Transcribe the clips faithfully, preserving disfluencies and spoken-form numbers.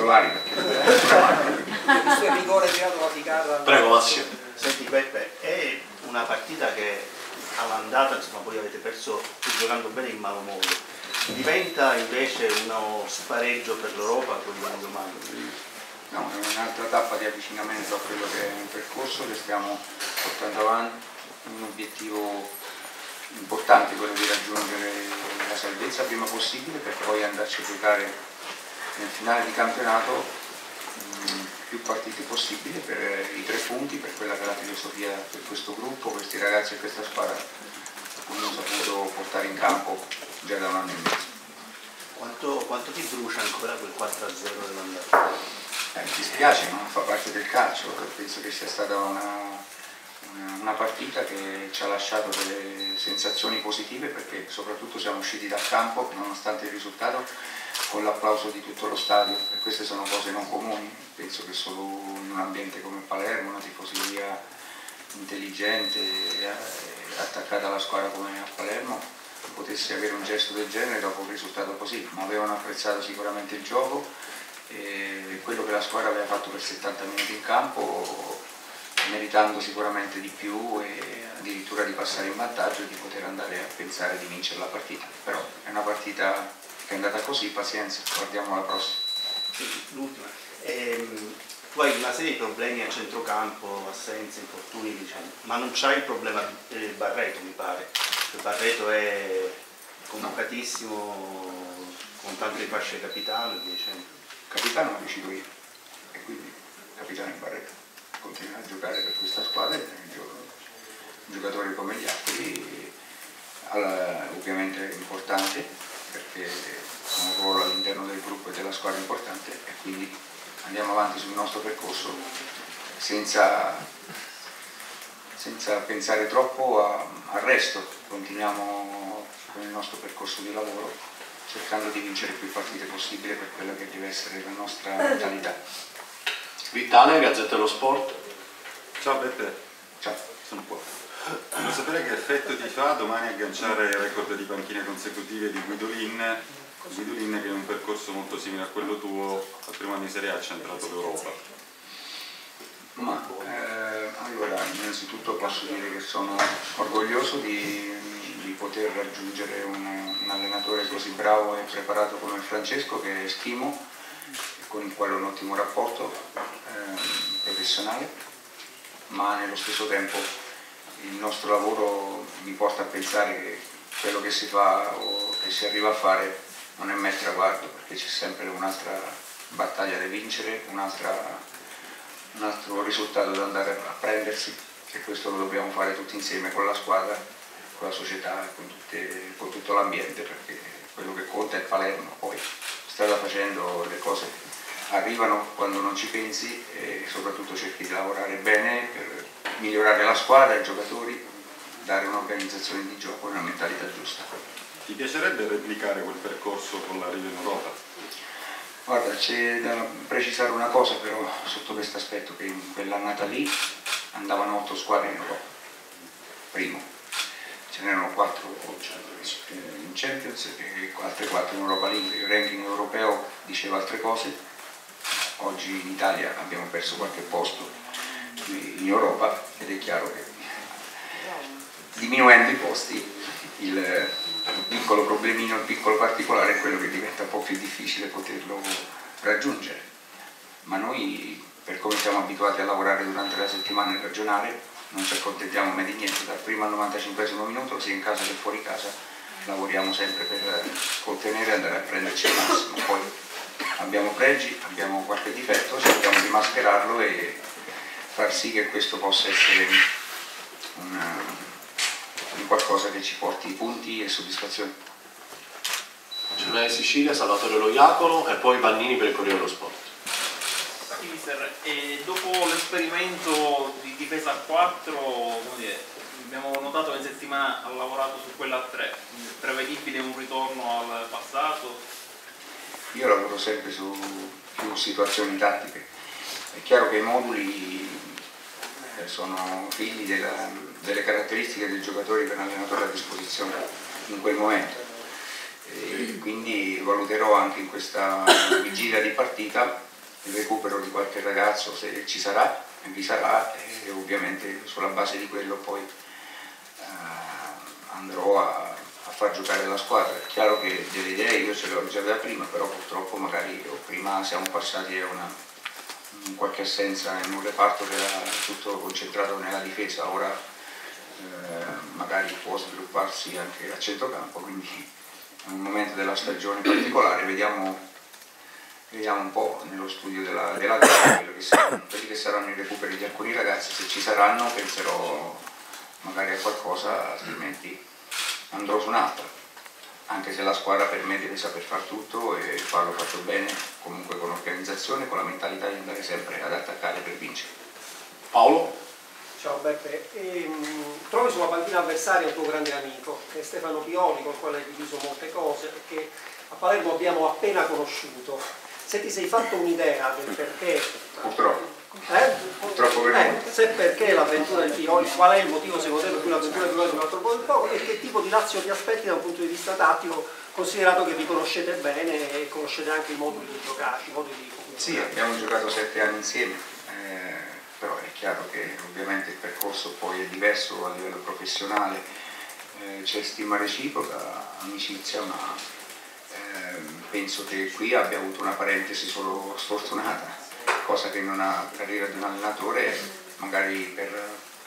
titolari perché questo è rigore tirato la chitarra. Prego Massimo. Senti Peppe, è una partita che all'andata insomma voi avete perso giocando bene in malo modo, diventa invece uno spareggio per l'Europa quello di domani? no, è un'altra tappa di avvicinamento a quello che è un percorso che stiamo portando avanti, un obiettivo importante, quello di raggiungere la salvezza prima possibile per poi andarci a giocare nel finale di campionato mh, più partite possibili per i tre punti, per quella che è la filosofia per questo gruppo, questi ragazzi e questa squadra che abbiamo saputo portare in campo già da un anno e mezzo. Quanto, quanto ti brucia ancora quel quattro a zero dell'andata? Eh, mi dispiace, ma fa parte del calcio, penso che sia stata una, una, una partita che ci ha lasciato delle sensazioni positive perché soprattutto siamo usciti dal campo, nonostante il risultato, con l'applauso di tutto lo stadio e queste sono cose non comuni, penso che solo in un ambiente come Palermo, una tifoseria intelligente e attaccata alla squadra come a Palermo potesse avere un gesto del genere dopo un risultato così, ma avevano apprezzato sicuramente il gioco e quello che la squadra aveva fatto per settanta minuti in campo, meritando sicuramente di più e addirittura di passare in vantaggio e di poter andare a pensare di vincere la partita, però è una partita che è andata così, pazienza, guardiamo la prossima. Sì, l'ultima. Ehm, tu hai una serie di problemi a centrocampo, assenze, infortuni, diciamo, ma non c'hai il problema di eh, Barreto, mi pare. Il Barreto è convocatissimo, con tante fasce capitano e via dicendo. Capitano lo decido io e quindi capitano in Barreto continuerà a giocare per questa squadra, è un giocatore come gli altri, ovviamente importante perché ha un ruolo all'interno del gruppo e della squadra importante e quindi andiamo avanti sul nostro percorso senza, senza pensare troppo a, al resto, continuiamo con il nostro percorso di lavoro cercando di vincere più partite possibile per quella che deve essere la nostra mentalità. Vitale, Gazzetta dello Sport. Ciao Beppe. Ciao. Sono qua. Voglio sapere che effetto ti fa domani agganciare il record di panchine consecutive di Guidolin, Guidolin che in un percorso molto simile a quello tuo al primo anno di Serie A ha centrato l'Europa. Ma eh, allora innanzitutto posso dire che sono orgoglioso di, di poter raggiungere un, un allenatore così bravo e preparato come Francesco, che stimo e con il quale ho un ottimo rapporto eh, professionale, ma nello stesso tempo il nostro lavoro mi porta a pensare che quello che si fa o che si arriva a fare non è mai traguardo, perché c'è sempre un'altra battaglia da vincere, un altro risultato da andare a prendersi, e questo lo dobbiamo fare tutti insieme con la squadra, con la società e con, tutte, con tutto l'ambiente, perché quello che conta è Palermo. Poi strada facendo le cose arrivano quando non ci pensi e soprattutto cerchi di lavorare bene per migliorare la squadra, i giocatori, dare un'organizzazione di gioco e una mentalità giusta. Ti piacerebbe replicare quel percorso con l'arrivo in Europa? Guarda, c'è da precisare una cosa però sotto questo aspetto, che in quell'annata lì andavano otto squadre in Europa, primo, ce n'erano quattro in Champions e altre quattro in Europa League, il ranking europeo diceva altre cose, oggi in Italia abbiamo perso qualche posto in Europa ed è chiaro che diminuendo i posti il, il piccolo problemino, il piccolo particolare è quello che diventa un po' più difficile poterlo raggiungere, ma noi per come siamo abituati a lavorare durante la settimana regionale non ci accontentiamo mai di niente, dal primo al novantacinquesimo minuto sia in casa che fuori casa lavoriamo sempre per contenere e andare a prenderci il massimo, poi abbiamo pregi, abbiamo qualche difetto, cerchiamo di mascherarlo e far sì che questo possa essere una, un qualcosa che ci porti punti e soddisfazione. Giornale di Sicilia, Salvatore Loiacono e poi Vannini per il Corriere dello Sport. Sì, mister, e dopo l'esperimento di difesa a quattro, come dire, abbiamo notato che in settimana ha lavorato su quella a tre, prevedibile un ritorno al passato? Io lavoro sempre su più situazioni tattiche, è chiaro che i moduli sono figli della, delle caratteristiche del giocatore che l'allenatore ha a disposizione in quel momento, e quindi valuterò anche in questa vigilia di partita il recupero di qualche ragazzo, se ci sarà, vi sarà, e ovviamente sulla base di quello poi eh, andrò a, a far giocare la squadra. È chiaro che delle idee io ce le ho già da prima, però purtroppo magari prima siamo passati a una in qualche assenza in un reparto che era tutto concentrato nella difesa, ora eh, magari può svilupparsi anche a centrocampo, quindi è un momento della stagione particolare, vediamo, vediamo un po' nello studio della, della gara quello che saranno, quelli che saranno i recuperi di alcuni ragazzi, se ci saranno penserò magari a qualcosa, altrimenti andrò su un'altra, anche se la squadra per me deve saper far tutto e farlo fatto bene, comunque con organizzazione, con la mentalità di andare sempre ad attaccare per vincere. Paolo? Ciao Beppe, ehm, trovi sulla panchina avversaria un tuo grande amico, che è Stefano Pioli, con il quale hai diviso molte cose, perché a Palermo abbiamo appena conosciuto. Se ti sei fatto un'idea del perché... Purtroppo. Eh? Purtroppo per eh, se perché l'avventura di Pioli, qual è il motivo secondo te per cui l'avventura di Pioli è durato troppo poco e che tipo di Lazio ti aspetti da un punto di vista tattico, considerato che vi conoscete bene e conoscete anche i moduli di giocare, i modi di... Sì, abbiamo giocato sette anni insieme. Eh... però è chiaro che ovviamente il percorso poi è diverso a livello professionale, eh, c'è stima reciproca, amicizia, ma eh, penso che qui abbia avuto una parentesi solo sfortunata, cosa che in una carriera di un allenatore magari per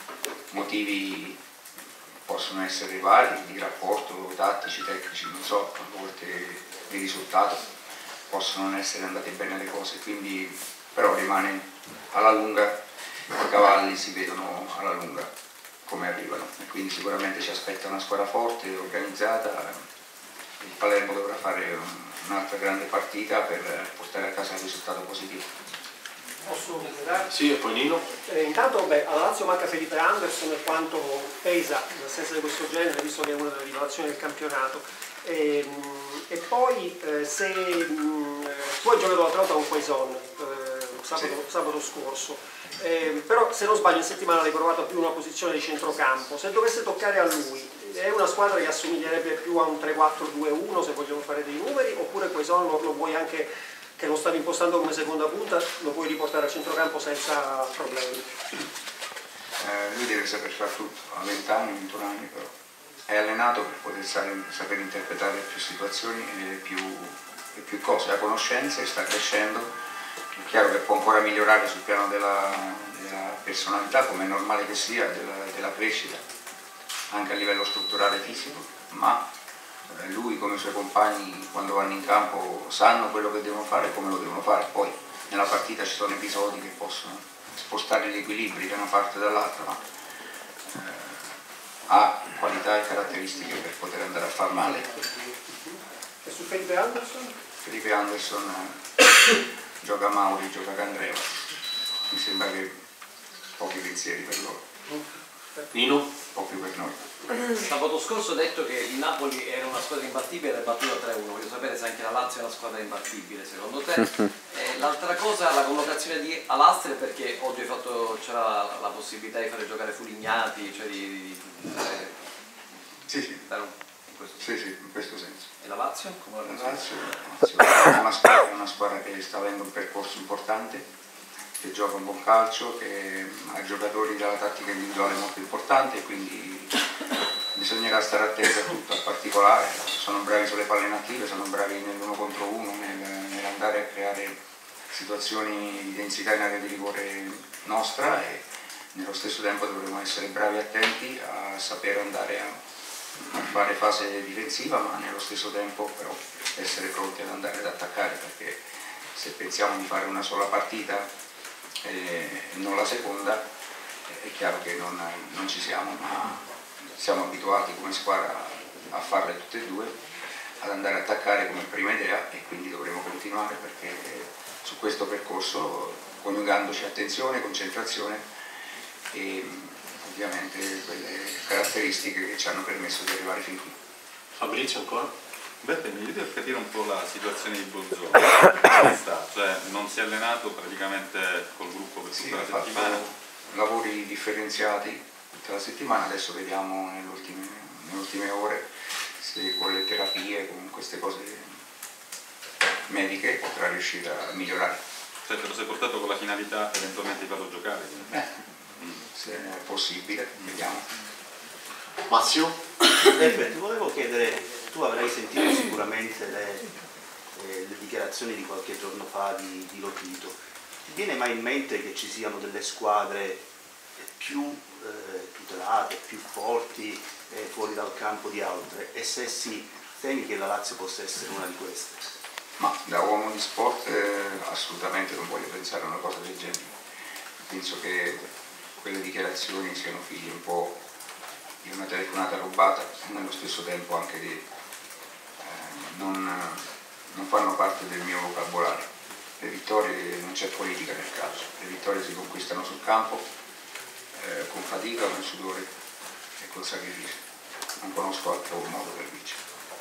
motivi possono essere vari, di rapporto, tattici, tecnici, non so, a volte di risultato possono non essere andate bene le cose, quindi però rimane alla lunga. I cavalli si vedono alla lunga come arrivano e quindi sicuramente ci aspetta una squadra forte, organizzata. Il Palermo dovrà fare un'altra grande partita per portare a casa un risultato positivo. Posso completare? Sì, e poi Nino? Eh, intanto beh, alla Lazio manca Felipe Anderson e quanto pesa un'assenza di questo genere, visto che è una delle rivelazioni del campionato. E, e poi eh, se mh, tu hai giocato l'Atalanta con Quaison eh, sabato, Sì. sabato scorso, eh, però se non sbaglio in settimana l'hai provato più in una posizione di centrocampo, se dovesse toccare a lui è una squadra che assomiglierebbe più a un tre quattro due uno se vogliamo fare dei numeri, oppure Quaison lo, lo vuoi anche, che lo stavi impostando come seconda punta, lo puoi riportare a centrocampo senza problemi? Eh, lui deve saper fare tutto, ha venti anni, ventuno anni però. È allenato per poter saper, saper interpretare più situazioni e più, e più cose, ha conoscenze, sta crescendo, è chiaro che può ancora migliorare sul piano della, della personalità, come è normale che sia, della, della crescita, anche a livello strutturale e fisico, ma lui come i suoi compagni quando vanno in campo sanno quello che devono fare e come lo devono fare, poi nella partita ci sono episodi che possono spostare gli equilibri da una parte e dall'altra, ma eh, ha qualità e caratteristiche per poter andare a far male. E su Felipe Anderson? Felipe Anderson eh, gioca Mauri, gioca Candreva, mi sembra che pochi pensieri per loro. Nino? Un po' più per noi. Sabato scorso ho detto che il Napoli era una squadra imbattibile e l'è battuta tre uno, voglio sapere se anche la Lazio è una squadra imbattibile secondo te. Eh, l'altra cosa, la convocazione di Alastre, perché oggi hai fatto, c'era la, la possibilità di fare giocare Fulignati, cioè di, di, di dare, Sì, sì, dare un, in questo sì, sì, in questo senso. E la Lazio? Come la La Lazio? Lazio, Lazio è una squadra, una squadra che sta avendo un percorso importante, che gioca un buon calcio, che ha giocatori della tattica individuale molto importante e quindi bisognerà stare attenti a tutto, al particolare. Sono bravi sulle palle inattive, sono bravi nell'uno contro uno, nel, nell'andare a creare situazioni di densità in area di rigore nostra e nello stesso tempo dovremo essere bravi e attenti a saper andare a, a fare fase difensiva, ma nello stesso tempo però essere pronti ad andare ad attaccare, perché se pensiamo di fare una sola partita e non la seconda è chiaro che non, non ci siamo, ma siamo abituati come squadra a farle tutte e due, ad andare a attaccare come prima idea e quindi dovremo continuare, perché su questo percorso, coniugandoci attenzione, concentrazione e ovviamente quelle caratteristiche che ci hanno permesso di arrivare fin qui. Fabrizio ancora? Beppe, mi aiuti a capire un po' la situazione di Bolzoni, come sta? Cioè non si è allenato praticamente col gruppo per tutta Sì, la ha fatto settimana? lavori differenziati tutta la settimana, adesso vediamo nelle ultime, nelle ultime ore se con le terapie, con queste cose mediche potrà riuscire a migliorare. Cioè te lo sei portato con la finalità eventualmente di farlo giocare? Beh, se è possibile, vediamo. Massimo? Beppe, ti volevo chiedere, tu avrai sentito sicuramente le, eh, le dichiarazioni di qualche giorno fa di, di Lotito. Ti viene mai in mente che ci siano delle squadre più eh, tutelate, più forti eh, fuori dal campo di altre? E se sì, temi che la Lazio possa essere una di queste? Ma da uomo di sport eh, assolutamente non voglio pensare a una cosa del genere. Penso che quelle dichiarazioni siano figlie un po' di una telefonata rubata e nello stesso tempo anche di, eh, non, non fanno parte del mio vocabolario. Le vittorie, non c'è politica nel calcio, le vittorie si conquistano sul campo eh, con fatica, con sudore e con sacrificio. Non conosco altro modo per vincere.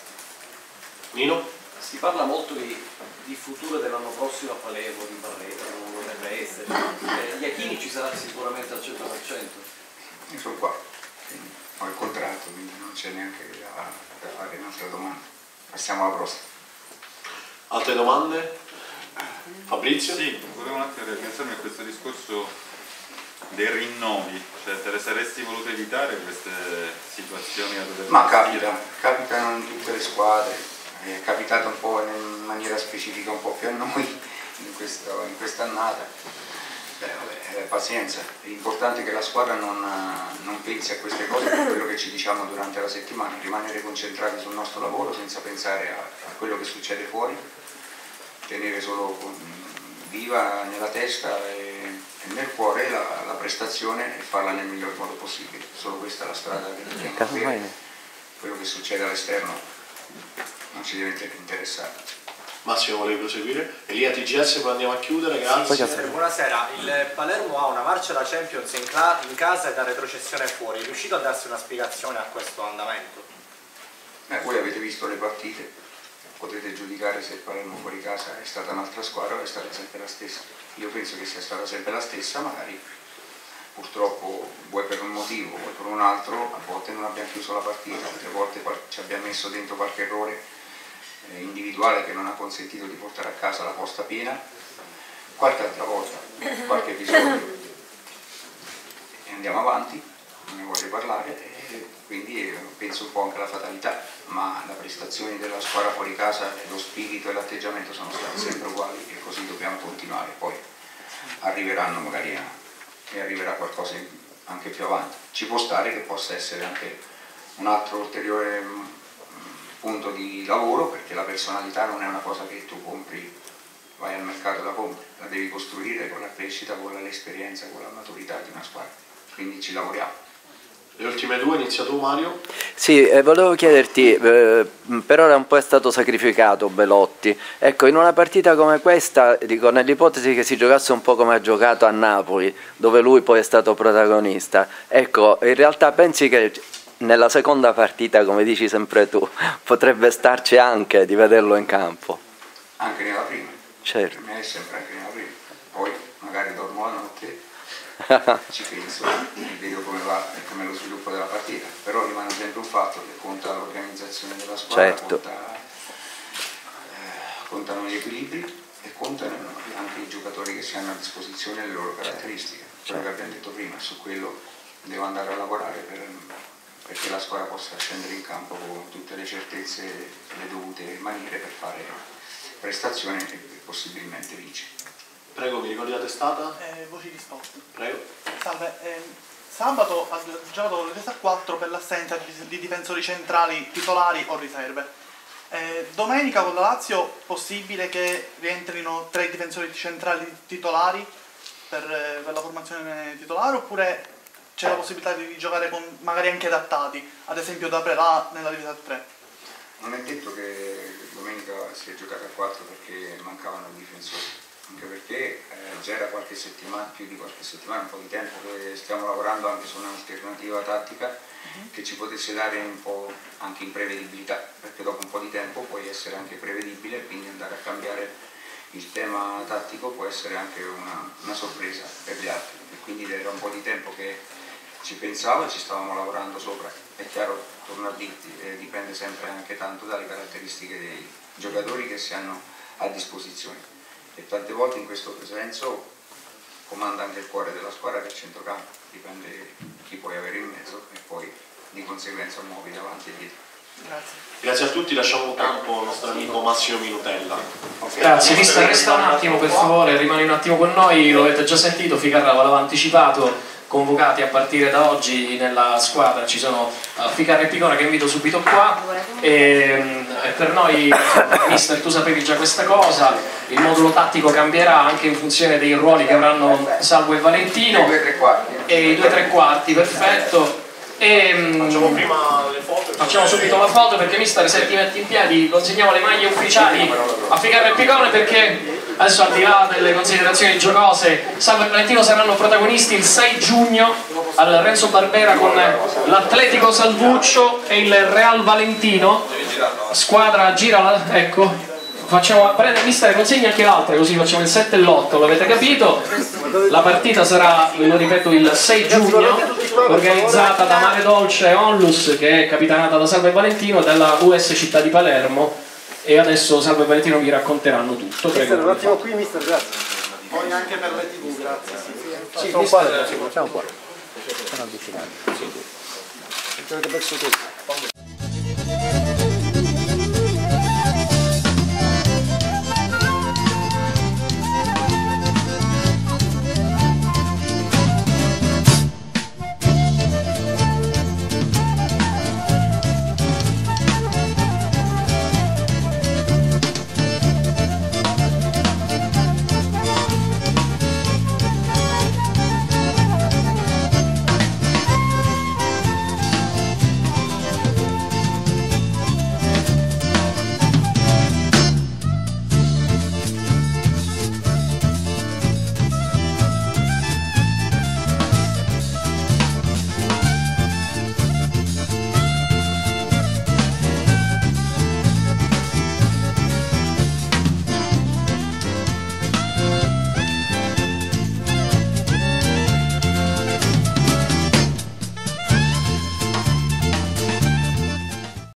Nino? Si parla molto di, di futuro dell'anno prossimo a Palermo, di Barreto, non dovrebbe essere. Eh, Iachini ci sarà sicuramente al cento per cento. Io sono qua, quindi ho il contratto, quindi non c'è neanche da, da fare un'altra domanda. Passiamo alla prossima. Altre domande? Fabrizio? Sì, volevo un attimo riagganciarmi a questo discorso dei rinnovi, cioè te le saresti volute evitare queste situazioni a dover Ma gestire? capita, capitano in tutte le squadre. È capitato un po' in maniera specifica un po' più a noi in, questo, in quest'annata. Beh, vabbè, pazienza, l'importante è che la squadra non, non pensi a queste cose per quello che ci diciamo durante la settimana, rimanere concentrati sul nostro lavoro senza pensare a, a quello che succede fuori, tenere solo viva nella testa e, e nel cuore la, la prestazione e farla nel miglior modo possibile. Solo questa è la strada che dobbiamo avere. Quello che succede all'esterno non ci deve interessare. Massimo, volevi proseguire? Elia T G S, poi andiamo a chiudere, grazie. Sì, buonasera, il Palermo ha una marcia da Champions in, in casa e da retrocessione fuori, è riuscito a darsi una spiegazione a questo andamento? Eh, voi avete visto le partite, potete giudicare se il Palermo fuori casa è stata un'altra squadra o è stata sempre la stessa. Io penso che sia stata sempre la stessa, magari purtroppo vuoi per un motivo, vuoi per un altro, a volte non abbiamo chiuso la partita, altre volte ci abbiamo messo dentro qualche errore individuale che non ha consentito di portare a casa la posta piena, qualche altra volta, qualche episodio e andiamo avanti, non ne voglio parlare, e quindi penso un po' anche alla fatalità, ma le prestazioni della squadra fuori casa, lo spirito e l'atteggiamento sono stati sempre uguali e così dobbiamo continuare, poi arriveranno magari a, e arriverà qualcosa anche più avanti. Ci può stare che possa essere anche un altro ulteriore punto di lavoro, perché la personalità non è una cosa che tu compri, vai al mercato e la compri, la devi costruire con la crescita, con l'esperienza, con la maturità di una squadra, quindi ci lavoriamo. Le ultime due, inizia tu Mario? Sì, eh, volevo chiederti, eh, per ora un po' è stato sacrificato Belotti, ecco, in una partita come questa, dico, nell'ipotesi che si giocasse un po' come ha giocato a Napoli, dove lui poi è stato protagonista, ecco, in realtà pensi che nella seconda partita, come dici sempre tu, potrebbe starci anche di vederlo in campo? Anche nella prima, certo. Per me è sempre anche nella prima, poi magari dormo la notte, ci penso e vedo come va e come lo sviluppo della partita, però rimane sempre un fatto che conta l'organizzazione della squadra, certo. conta, eh, contano gli equilibri e contano anche i giocatori che si hanno a disposizione e le loro caratteristiche, quello che abbiamo detto prima, su quello devo andare a lavorare per... perché la squadra possa scendere in campo con tutte le certezze e le dovute maniere per fare prestazioni e possibilmente vincere. Prego, mi ricordi la testata? Eh, voci di sport. Prego. Salve, eh, sabato ha giocato le testa a quattro per l'assenza di difensori centrali titolari o riserve. Eh, domenica con la Lazio possibile che rientrino tre difensori centrali titolari per, eh, per la formazione titolare, oppure c'è la possibilità di giocare con magari anche adattati, ad esempio da Prelà nella difesa tre? Non è detto che domenica si è giocata a quattro perché mancavano i difensori, anche perché eh, già era qualche settimana, più di qualche settimana, un po' di tempo che stiamo lavorando anche su un'alternativa tattica uh-huh. che ci potesse dare un po' anche imprevedibilità, perché dopo un po' di tempo puoi essere anche prevedibile, quindi andare a cambiare il tema tattico può essere anche una, una sorpresa per gli altri, e quindi era un po' di tempo che ci pensavo e ci stavamo lavorando sopra. È chiaro, torno a dirti, eh, dipende sempre anche tanto dalle caratteristiche dei giocatori che si hanno a disposizione. e tante volte in questo senso comanda anche il cuore della squadra che è il centrocampo, dipende chi puoi avere in mezzo e poi di conseguenza muovi davanti e dietro. Grazie. Grazie a tutti, lasciamo in campo il nostro amico Massimo Minutella. Grazie, mister, resta un attimo per favore, rimani un attimo con noi, lo avete già sentito, Ficarra l'aveva anticipato, convocati a partire da oggi nella squadra ci sono uh, Ficarra e Picone che invito subito qua e, e per noi, insomma, mister, tu sapevi già questa cosa, il modulo tattico cambierà anche in funzione dei ruoli che avranno Salvo e Valentino e i due tre quarti, perfetto. E, facciamo prima le foto. Facciamo subito la foto perché mister, se ti metti in piedi consegniamo le maglie ufficiali a Ficarra e Picone, perché adesso, al di là delle considerazioni giocose, Salvo e Valentino saranno protagonisti il sei giugno al Renzo Barbera con l'Atletico Salvuccio e il Real Valentino. Squadra, gira, ecco. Facciamo prendere, mister, consegni anche l'altra, così facciamo il sette e l'otto, l'avete capito? La partita sarà, lo ripeto, il sei giugno, organizzata da Mare Dolce e Onlus, che è capitanata da Salvo e Valentino, dalla U S Città di Palermo, e adesso Salvo e Valentino vi racconteranno tutto. Prego. Un attimo qui, mister, grazie. Poi anche per le tivù, grazie. Sì, facciamo qua, facciamo qua. Sono avvicinati. Sì. Avete perso tutto.